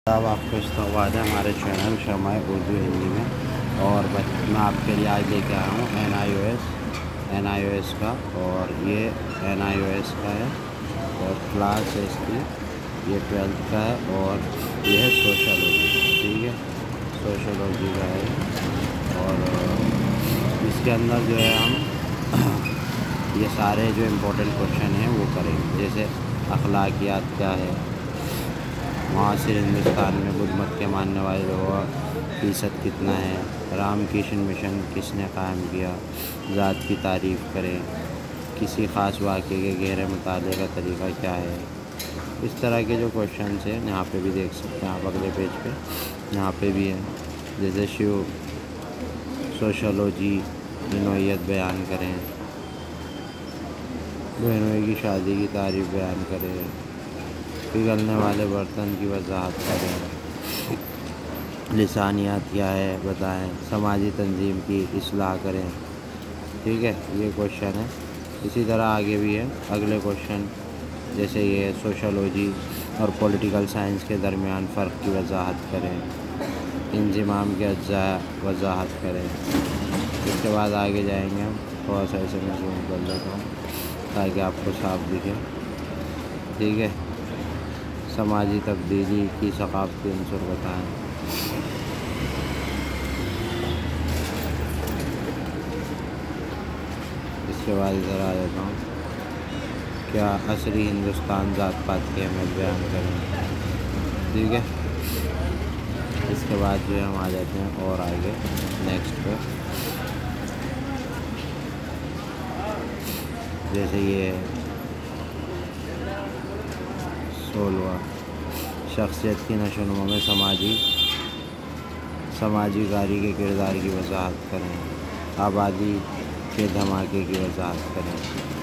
अब आपको इस्तकबाल है हमारे चैनल शमाए उर्दू हिंदी में। और मैं आपके लिए आज लेके आया हूँ एन आई ओ एस का। और ये NIOS का है और क्लास है इसकी, ये 12th का है। और ये है सोशलॉजी, ठीक है, सोशलॉजी का है। और इसके अंदर जो है हम ये सारे जो इम्पोर्टेंट क्वेश्चन हैं वो करेंगे। जैसे अखलाकियात क्या है, मुआसिर हिंदुस्तान में बुद्ध मत के मानने वाले लोगों का फ़ीसद कितना है, रामकृष्ण मिशन किसने कायम किया, ज़ात की तारीफ़ करें, किसी ख़ास वाक़े के गहरे मुताले का तरीक़ा क्या है। इस तरह के जो क्वेश्चन हैं यहाँ पे भी देख सकते हैं आप, अगले पेज पे यहाँ पे भी है। जैसे शिव सोशलॉजी की नौइयत बयान करें, बहनों की शादी की तारीफ़ बयान करें, पिघलने वाले बर्तन की वजाहत करें, लिसानियात क्या है बताएं, समाजी तंजीम की इस्लाह करें। ठीक है, ये क्वेश्चन है। इसी तरह आगे भी है अगले क्वेश्चन, जैसे ये सोशलॉजी और पॉलिटिकल साइंस के दरमियान फ़र्क की वजाहत करें, इंज़िमाम के अज्जा वजाहत करें। इसके बाद आगे जाएंगे हम, थोड़ा सा ऐसे मैं ज़ूम कर लेता हूँ ताकि आपको साफ दिखे। ठीक है, समाजी तब्दीली की सकाफ़ती अंसुर बताएँ। इसके बाद इधर आ जाता हूँ, क्या असरी हिंदुस्तान ज़ात पात की अहमियत बयान करें। ठीक है, इसके बाद जो है हम आ जाते हैं और आगे नेक्स्ट पे। जैसे ये 16वां शख्सियत की नशोनुमा में समाजी कारी के किरदार की वजाहत करें, आबादी के धमाके की वजाहत करें,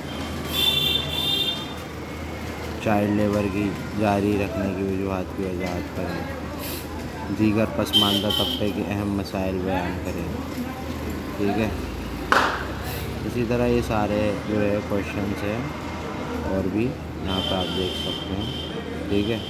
चाइल्ड लेबर की जारी रखने की वजूहात की वजाहत करें, दीगर पसमानदा तबके के अहम मसाइल बयान करें। ठीक है, इसी तरह ये सारे जो है क्वेश्चन हैं और भी यहाँ पर आप देख सकते हैं। ठीक है,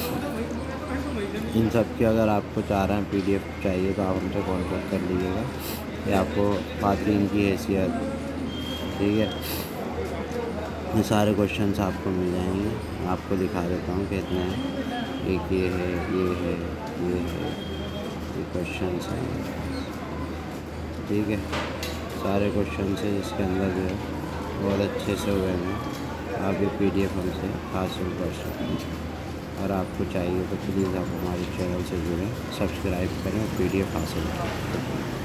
इन सब की अगर आपको चाह रहे हैं PDF चाहिए तो आप हमसे कॉन्टेक्ट कर लीजिएगा। ये आपको ख़वातीन की हैसियत, ठीक है, ये सारे क्वेश्चंस आपको मिल जाएंगे। आपको दिखा देता हूँ कितने हैं। एक ये है, ये है, ये है, ये क्वेश्चंस हैं। ठीक है, सारे क्वेश्चंस हैं जिसके अंदर जो है बहुत अच्छे से हुए हैं। आप ये PDF हमसे हासिल कर सकते हैं। अगर आपको चाहिए तो प्लीज़ आप हमारे चैनल से जुड़ें, सब्सक्राइब करें और PDF हासिल करें।